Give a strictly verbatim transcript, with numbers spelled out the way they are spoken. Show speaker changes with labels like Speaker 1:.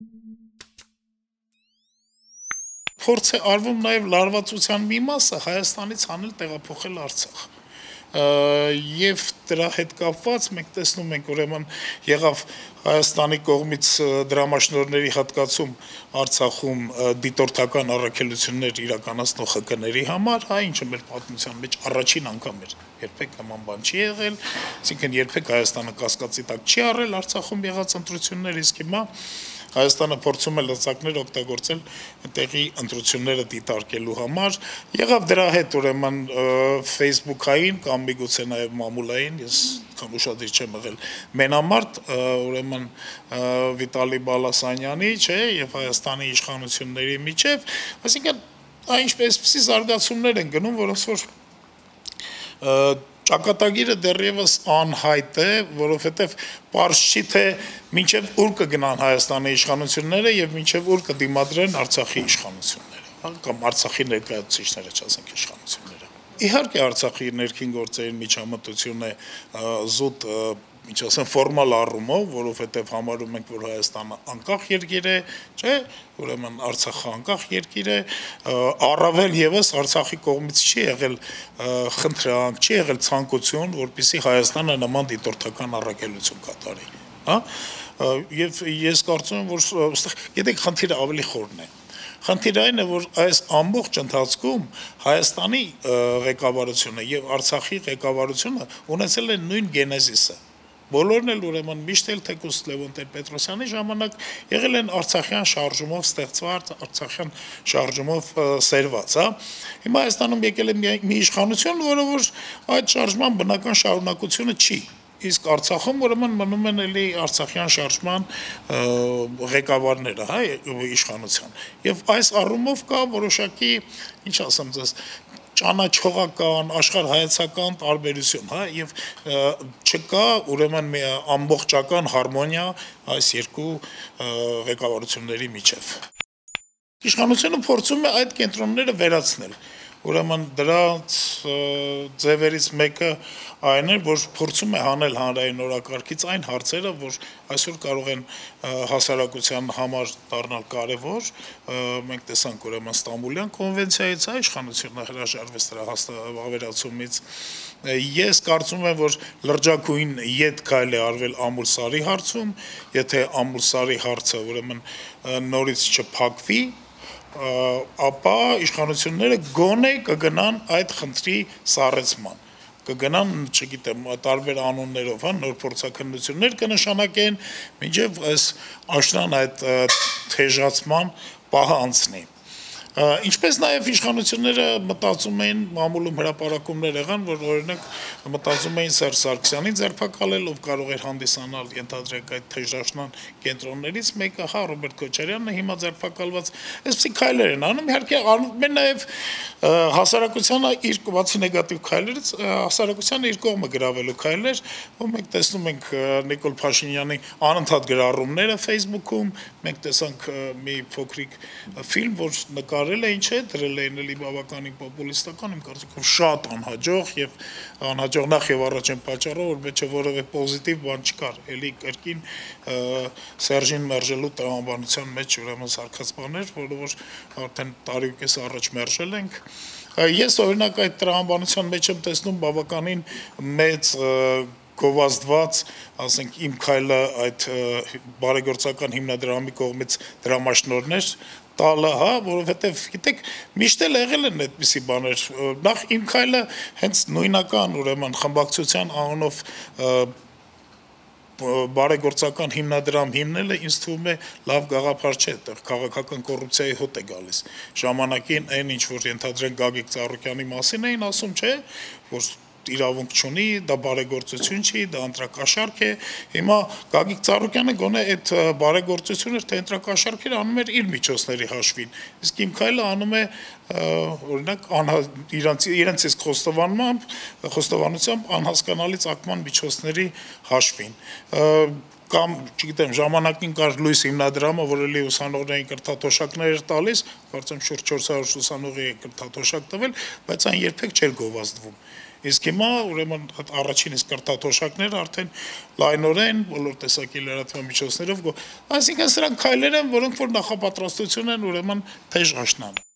Speaker 1: Փորձ է արվում նաև լարվածության մի մասը Հայաստանից հանել տեղափոխել Արցախ։ Եվ դրա հետ կապված մենք տեսնում ենք, ուրեմն եղավ Հայաստանի կողմից դրամաշնորհների հատկացում Արցախում դիտորդական առաքելություններ իրականացնող Խ Կ-ների համար, հա, ինչը մեր պատմության մեջ առաջին անգամ էր, երբեք նման բան չի եղել, այսինքն երբեք Հայաստանը կասկածի տակ չի առել Արցախում եղած ընտրություններ, իսկ հիմա Հայաստանը փորձում է լծակներ օգտագործել տեղի ընտրությունները դիտարկելու համար։ Եղավ դրա հետ ուրեմն Facebook-ային կամ միգուցե նաև մամուլային, ես քան ուշադիր չեմ եղել, մենամարտ ուրեմն Վիտալի Բալասանյանի, չէ, եւ Հայաստանի իշխանությունների միջև, այսինքն այնպեսի զարգացումներ են գնում, որոնց որ ճակատագիրը դեռևս անհայտ է, որովհետև պարզ չի, թե մինչև ուր կգնան Հայաստանի իշխանությունները եւ մինչև ուր կդիմադրեն Արցախի իշխանությունները, կամ Արցախի ներկայացուցիչները, չասենք իշխանությունները։ Իհարկե Արցախի ներքին գործերի միջամտություն է զուտ ինչ ասեմ ֆորմալ առումով, որովհետև համարում ենք, որ Հայաստանը անկախ երկիր է, չէ, ուրեմն Արցախը անկախ երկիր է, առավել եւս Արցախի կողմից չի եղել խնդրանք, չի եղել ցանկություն, որպեսզի Հայաստանը նման դիտորդական առաքելություն կատարի, հա, եւ ես կարծում եմ, որ գիտեք, խնդիրը ավելի խորն է։ Խնդիրը այն է, որ այս ամբողջ ընթացքում Հայաստանի ղեկավարությունը եւ Արցախի ղեկավարությունը ունեցել են նույն գենեզիսը։ Բոլորն էլ ուրեմն միշտ էլ թեկուզ Լևոն Տեր-Պետրոսյանի ժամանակ եղել են արցախյան շարժումով ստեղծված, արցախյան շարժումով սերված, հա։ Հիմա Հայաստանում եկել է մի իշխանություն, որը որ այդ շարժման բնական շարունակությունը չի։ Իսկ Արցախում ուրեմն մնում են էլի արցախյան շարժման ղեկավարները, հա, իշխանության։ Եվ այս առումով կա որոշակի, ինչ ասեմ ձեզ, ճանաչողական, աշխարհայացական տարբերություն, հա, եւ չկա ուրեմն մի ամբողջական հարմոնիա այս երկու ղեկավարությունների միջև։ Իշխանությունը փորձում է այդ կենտրոնները վերացնել։ Ուրեմն դրանց ձևերից մեկը այն է, որ փորձում է հանել հանրային օրակարգից այն հարցերը, որ այսօր կարող են հասարակության համար դառնալ կարևոր, մենք տեսանք ուրեմն Ստամբուլյան կոնվենցիայից, այ իշխանությունը հրաժարվեց դրա հավերացումից։ Ես կարծում եմ, որ լրջագույն ետ քայլ է արվել Ամուլսարի հարցում, եթե Ամուլսարի հարցը ուրեմն նորից չփակվի, ապա իշխանությունները գոնե կգնան այդ խնդրի սառեցման, կգնան, չգիտեմ, տարբեր անուններով, հա, նոր փորձաքննություններ կնշանակեն, մինչև այս աշնան այդ թեժացման պահը անցնի։ Ինչպես նաև իշխանությունները մտածում էին, մամուլում հրապարակումներ եղան, որ օրինակ մտածում էին Սերժ Սարգսյանի ձերբակալել, ով կարող էր հանդիսանալ ենթադրենք այդ թեժաշնան կենտրոններից մեկը, հա, Ռոբերտ Քոչարյանը հիմա ձերբակալված, այսպիսի քայլեր են անում, իհարկե անում են նաև հասարակությանը իր բացի նեգատիվ քայլերից, հասարակությանը իր կողմը գրավելու քայլեր, ու մենք տեսնում ենք Նիկոլ Փաշինյանի անընդհատ գրառումները Facebook-ում, մենք տեսանք մի փոքրիկ ֆիլմ, որ նկարել էին, չէ, դրել էին էլի բավականին պոպուլիստական, իմ կարծիքով շատ անհաջող եւ անհաջող նախ եւ առաջ են պատճառով, որ մեջը որևէ պոզիտիվ բան չկար, էլի կրկին Սերժին մերժելու տրամաբանության մեջ ուրեմն սարքած բաներ, որը որ արդեն տարի ու կես առաջ մերժել ենք։ Ես օրինակ այդ տրամաբանության մեջ եմ տեսնում բավականին մեծ գովազդված, ասենք իմ քայլը այդ բարեգործական հիմնադրամի կողմից դրամաշնորհներ տալը, հա, որովհետև գիտեք, միշտ էլ եղել են այդպիսի բաներ, նախ իմ քայլը հենց նույնական ուրեմն խմբակցության անունով բարեգործական հիմնադրամ հիմնելը ինձ թվում է լավ գաղափար չէ, այդտեղ քաղաքական կոռուպցիայի հոտ է գալիս։ Ժամանակին այն ինչ որ ենթադրենք Գագիկ Ծառուկյանի մասին էին ասում, չէ, որ իրավունք չունի, դա բարեգործություն չի, դա ընտրակաշարք է։ Հիմա Գագիկ Ծառուկյանը գոնե այդ բարեգործությունը թե ընտրակաշարքերը անում էր իր միջոցների հաշվին, իսկ իմ քայլը անում է օրինակ իրանց իրենց իսկ խոստովանմամբ, խոստովանությամբ անհասկանալի ծագման միջոցների հաշվին։ Կամ, չգիտեմ, ժամանակին կար Լույս հիմնադրամը, որ էլի ուսանողներին կրթաթոշակներ էր տալիս, կարծեմ շուրջ չորս հարյուր ուսանողի է կրթաթոշակ տվել, բայց այն երբեք չէր գովազդվում։ Իսկ հիմա ուրեմն առաջին իսկ կրթաթոշակները արդեն լայնորեն բոլոր տեսակի լրատվամիջոցներով, այսինքն սրանք քայլեր են, որոնք որ նախապատրաստություն են ուրեմն թեժ աշնան։